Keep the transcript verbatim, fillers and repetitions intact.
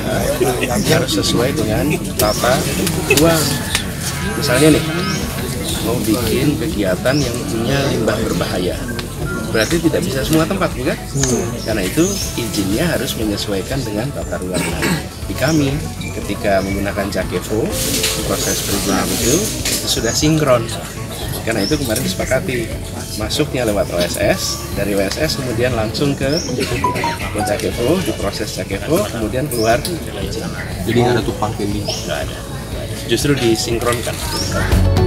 Nah, itu harus sesuai dengan tata ruang. Misalnya nih, mau bikin kegiatan yang punya limbah berbahaya, berarti tidak bisa semua tempat, bukan? Hmm. Karena itu izinnya harus menyesuaikan dengan tata ruang. Di kami, ketika menggunakan Jakevo, proses perizinan itu, itu sudah sinkron. Karena itu kemarin disepakati masuknya lewat O S S, dari O S S kemudian langsung ke Jakevo, diproses Jakevo, kemudian keluar. Jadi nggak ada tumpang tindih? Nggak ada. Justru disinkronkan.